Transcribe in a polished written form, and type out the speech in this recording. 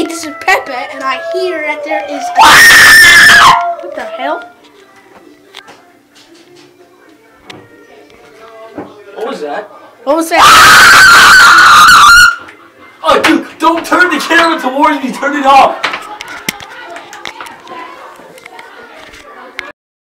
this is Pepe, and I hear that there is what the hell? What was that? What was that? Oh, dude, don't turn the camera towards me. Turn it off.